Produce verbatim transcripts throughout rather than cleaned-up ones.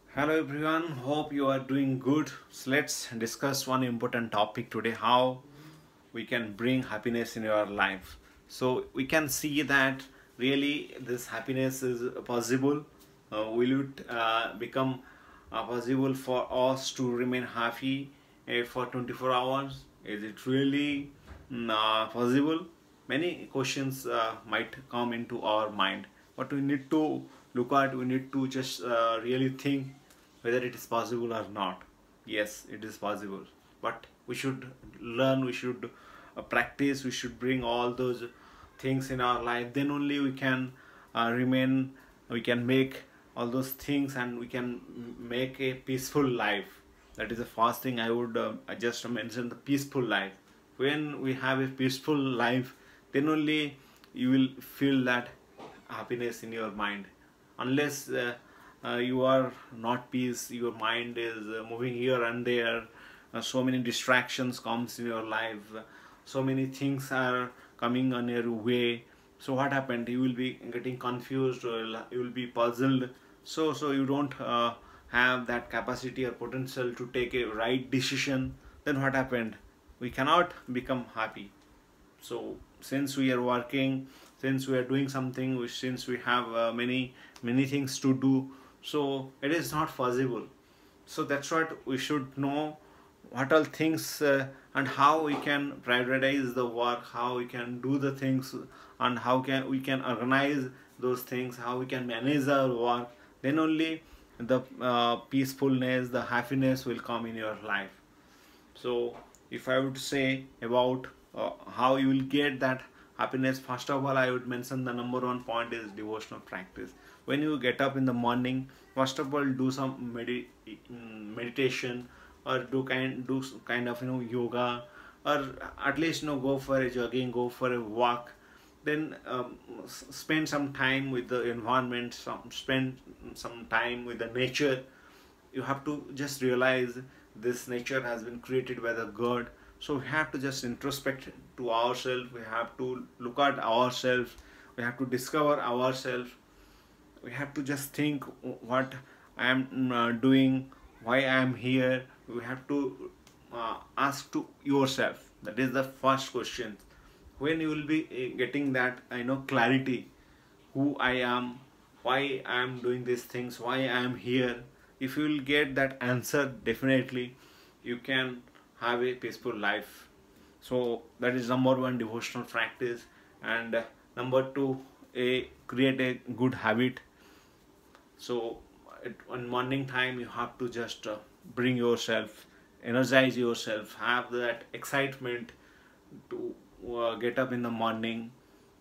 Hello everyone, hope you are doing good. So let's discuss one important topic today, how we can bring happiness in your life. So we can see that really this happiness is possible. Uh, will it uh, become uh, possible for us to remain happy uh, for twenty-four hours? Is it really mm, uh, possible? Many questions uh, might come into our mind, but we need to look at, we need to just uh, really think whether it is possible or not. Yes, it is possible, but we should learn, we should uh, practice, we should bring all those things in our life. Then only we can uh, remain, we can make all those things, and we can make a peaceful life. That is the first thing I would uh, I just mention, the peaceful life. When we have a peaceful life, then only you will feel that happiness in your mind. Unless uh, uh, you are not peace, your mind is uh, moving here and there, uh, so many distractions comes in your life, so many things are coming on your way. So what happened, you will be getting confused, or you will be puzzled. So so you don't uh, have that capacity or potential to take a right decision. Then what happened, we cannot become happy. So since we are working, since we are doing something, we, since we have uh, many many things to do, so it is not possible. So that's what we should know, what all things uh, and how we can prioritize the work, how we can do the things, and how can we can organize those things, how we can manage our work. Then only the uh, peacefulness, the happiness will come in your life. So if I would say about uh, how you will get that happiness, first of all I would mention the number one point is devotional practice. When you get up in the morning, first of all do some medi- mm, meditation, or do kind do s- kind of you know yoga, or at least you know go for a jogging, go for a walk. Then um, s- spend some time with the environment, some spend some time with the nature. You have to just realize this nature has been created by the God. So we have to just introspect to ourselves, we have to look at ourselves, we have to discover ourselves. We have to just think what I am mm, uh, doing, why I am here. We have to uh, ask to yourself. That is the first question. When you will be uh, getting that I know clarity, who I am, why I am doing these things, why I am here. If you will get that answer, definitely you can have a peaceful life. So that is number one, devotional practice. And uh, number two, a create a good habit. So at on morning time you have to just uh, bring yourself, energize yourself, have that excitement to uh, get up in the morning.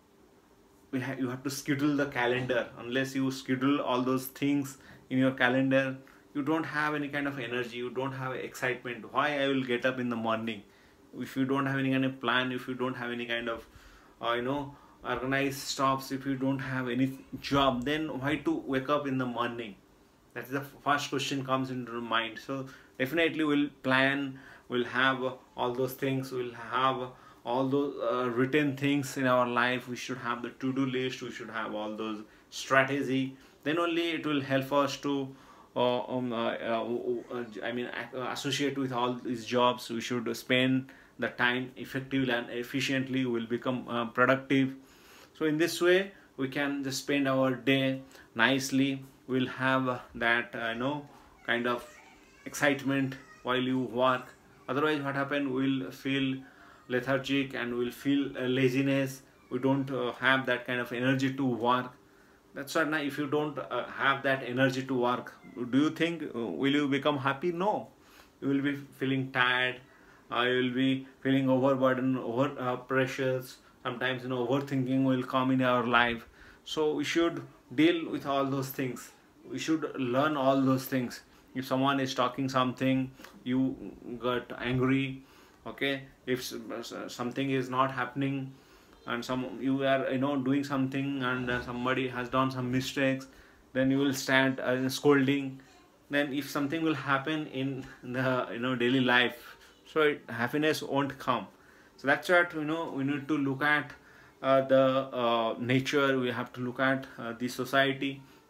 We ha- you have to schedule the calendar. Unless you schedule all those things in your calendar, you don't have any kind of energy, you don't have excitement. Why I will get up in the morning? If you don't have any kind of plan, if you don't have any kind of uh, you know organized stops, if you don't have any job, then why to wake up in the morning? That's the first question comes into the mind. So definitely we'll plan, we'll have uh, all those things, we'll have all those uh, written things in our life. We should have the to-do list, we should have all those strategy. Then only it will help us to uh, um, uh, uh, uh, I mean uh, associate with all these jobs. We should spend the time effectively and efficiently, will become uh, productive. So in this way we can just spend our day nicely. We'll have uh, that uh, you know kind of excitement while you work. Otherwise what happen, we'll feel lethargic and we'll feel uh, laziness. We don't uh, have that kind of energy to work. That's why now if you don't uh, have that energy to work, do you think uh, will you become happy? No, you will be feeling tired. Uh, you will be feeling overburdened, over uh, pressures. Sometimes you know overthinking will come in our life. So we should deal with all those things. We should learn all those things. If someone is talking something, you got angry. Okay, if s- something is not happening, and some you are you know doing something, and uh, somebody has done some mistakes, then you will stand uh, scolding. Then if something will happen in the you know daily life, so it, happiness won't come. So that's what you know we need to look at uh, the uh, nature. We have to look at uh, the society.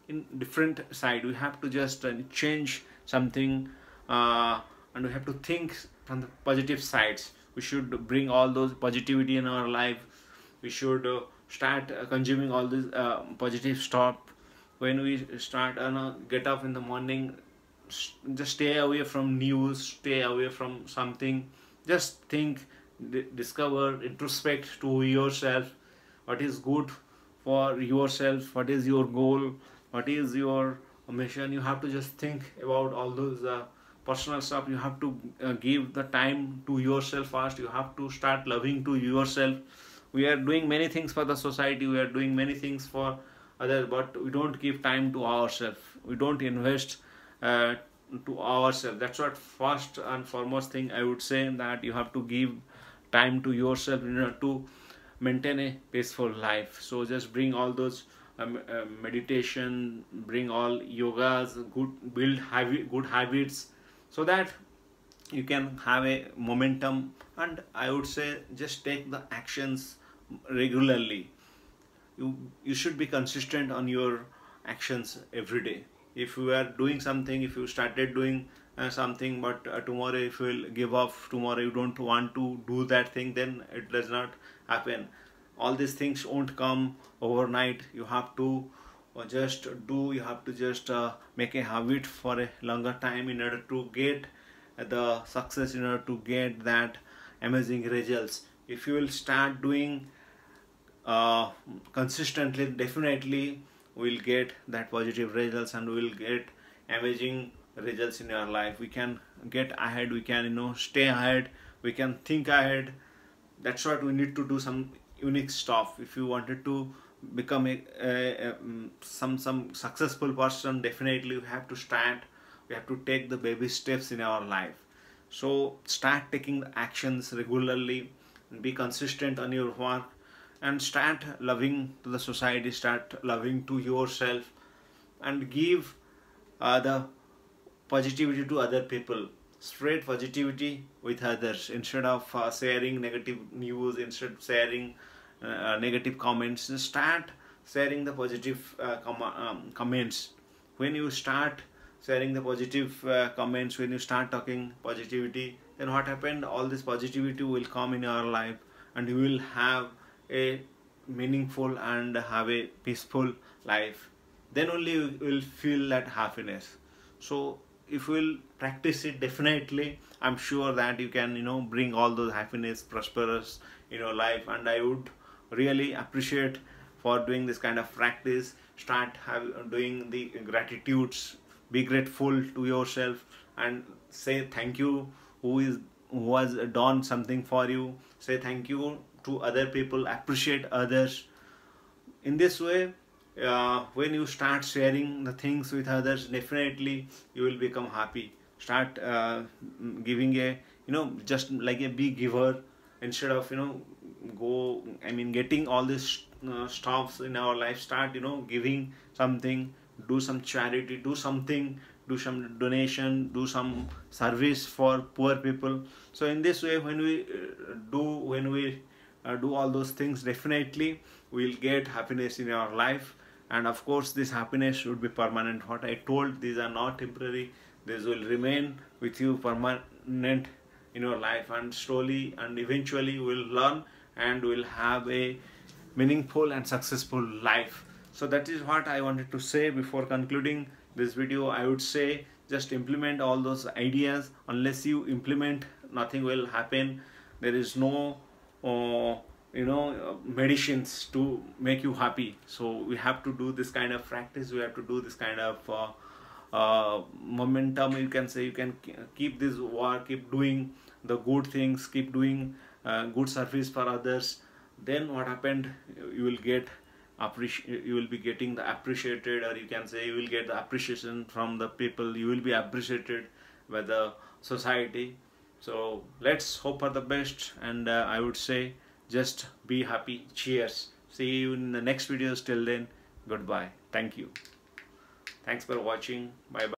in different side. We have to just uh, change something, uh, and we have to think from the positive sides. We should bring all those positivity in our life. We should uh, start uh, consuming all this uh, positive stuff. When we start uh, get up in the morning, just stay away from news, stay away from something. Just think, discover, introspect to yourself, what is good for yourself, what is your goal, what is your mission. You have to just think about all those uh, personal stuff. You have to uh, give the time to yourself first. You have to start loving to yourself. We are doing many things for the society, we are doing many things for others, but we don't give time to ourselves. We don't invest uh, to ourselves. That's what first and foremost thing I would say, that you have to give time to yourself in order to maintain a peaceful life. So just bring all those um, uh, meditation, bring all yogas, good build habit, good habits, so that you can have a momentum. And I would say just take the actions regularly. You you should be consistent on your actions every day. If you are doing something, if you started doing uh, something, but uh, tomorrow if you will give up, tomorrow you don't want to do that thing, then it does not happen. All these things won't come overnight. You have to uh, just do, you have to just uh, make a habit for a longer time in order to get the success, in order to get that amazing results. If you will start doing uh, consistently, definitely we'll get that positive results, and we'll get amazing results in your life. We can get ahead, we can, you know, stay ahead, we can think ahead. That's what we need to do, some unique stuff. If you wanted to become a, a, a some some successful person, definitely we have to start, we have to take the baby steps in our life. So start taking the actions regularly, be consistent on your work, and start loving to the society, start loving to yourself, and give uh, the positivity to other people. Spread positivity with others instead of uh, sharing negative news, instead of sharing uh, negative comments. Start sharing the positive uh, com um, comments. When you start sharing the positive uh, comments, when you start talking positivity, then what happened, all this positivity will come in your life, and you will have a meaningful and have a peaceful life. Then only you will feel that happiness. So if you will practice it, definitely I'm sure that you can, you know, bring all those happiness, prosperous in your life. And I would really appreciate for doing this kind of practice. Start have, doing the gratitudes, be grateful to yourself, and say thank you who is who has done something for you. Say thank you to other people, appreciate others. In this way, uh, when you start sharing the things with others, definitely you will become happy. Start uh, giving a, you know, just like a big giver, instead of, you know, go I mean getting all this uh, stuffs in our life. Start, you know, giving something, do some charity, do something, do some donation, do some service for poor people. So in this way, when we uh, do when we uh, do all those things, definitely we'll get happiness in our life. And of course this happiness should be permanent. What I told, these are not temporary, these will remain with you permanent in your life, and slowly and eventually you will learn and will have a meaningful and successful life. So that is what I wanted to say. Before concluding this video, I would say just implement all those ideas. Unless you implement, nothing will happen. There is no uh, you know medicines to make you happy. So we have to do this kind of practice, we have to do this kind of uh, uh, momentum, you can say. You can keep this work, keep doing the good things, keep doing uh, good service for others. Then what happened, you will get appreciate you will be getting the appreciated, or you can say you will get the appreciation from the people, you will be appreciated by the society. So let's hope for the best, and uh, I would say just be happy. Cheers. See you in the next videos. Till then, goodbye. Thank you. Thanks for watching. Bye bye.